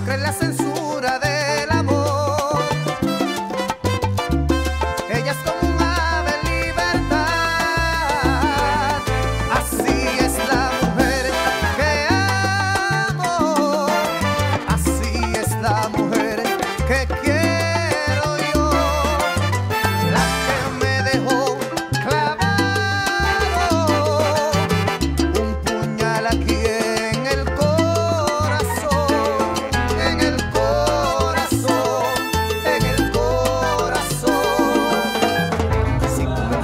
cree en la censura del amor. Ella es como un ave en libertad. Así es la mujer que amo. Así es la mujer que quiero yo. La que me dejó clavado un puñal aquí en el corazón, en el corazón, en el corazón. Si tú me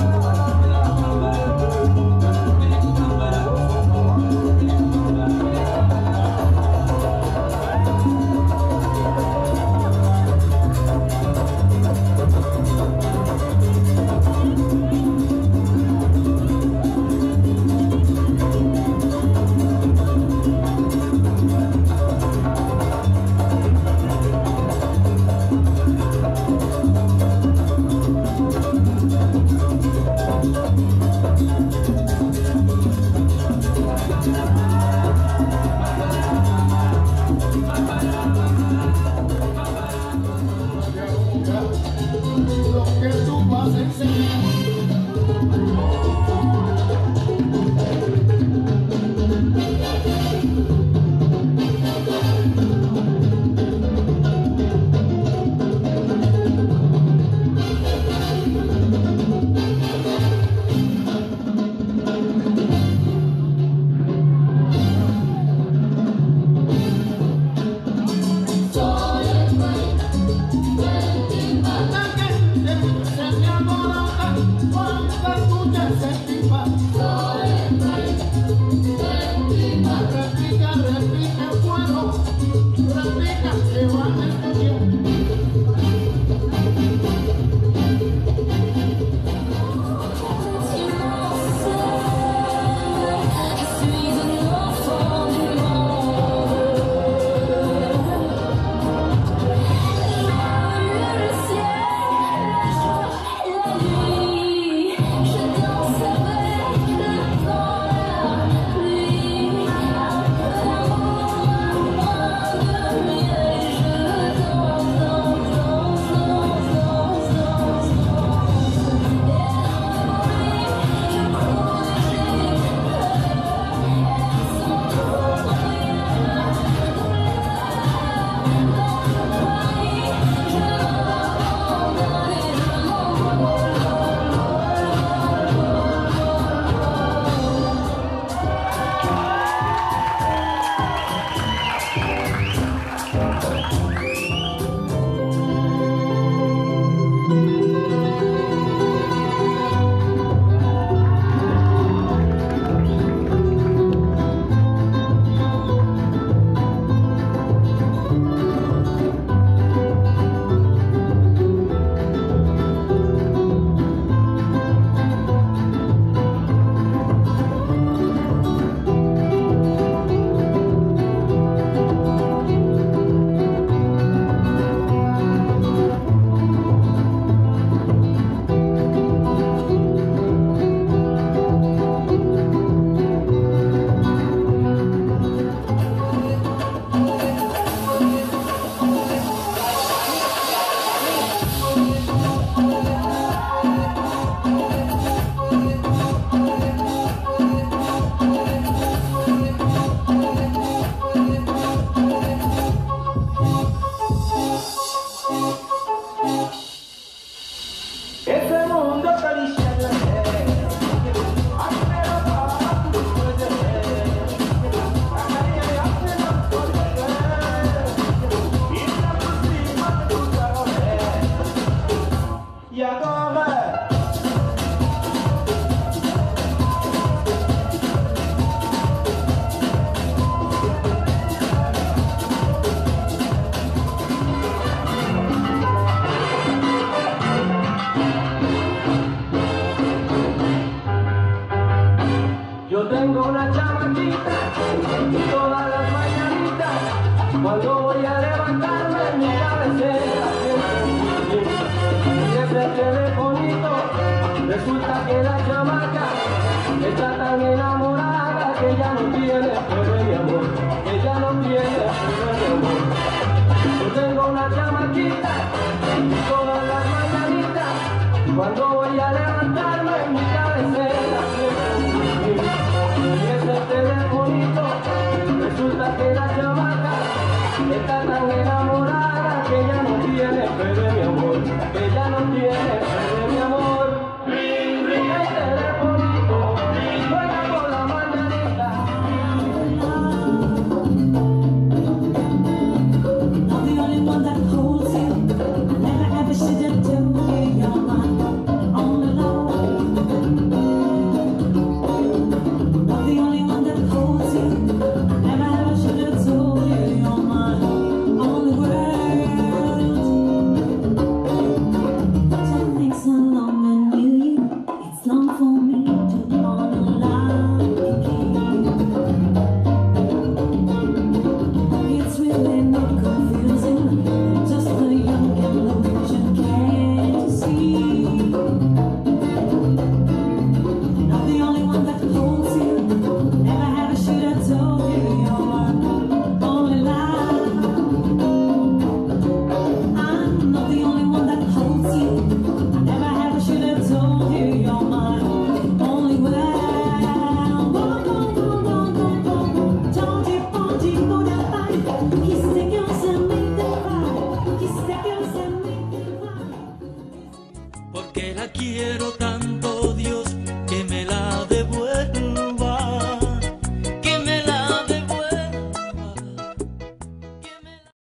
lo que tú vas a enseñar. Yo tengo una chamaquita y todas las mañanitas, cuando voy a levantarme en mi cabecera siempre el telefonito, resulta que la chamaca está tan enamorada que ya no tiene prueba de amor, que ya no tiene prueba de amor. chavachita, todas las mañanitas, cuando voy a levantarme en mi cabecera siempre y ese telefonito, resulta que la chamaca está tan enamorada que ya no tiene fe de mi amor, que ya no tiene fe de mi amor. Ring, ring, el telefonito, suena por la mañanita. I'm the only one that holds you. I never ever should have told you you're my only love. I'm the only one that holds you. I never ever should have told you you're my only world. Some things are long and new. It's long for me to wanna lie again. It's really not confusing, just a young illusion, can't you see? Not the only one that holds you, never have I should have told you you're my only love. I'm not the only one that holds you, I never have I should have told you you're my only world. Porque la quiero tanto.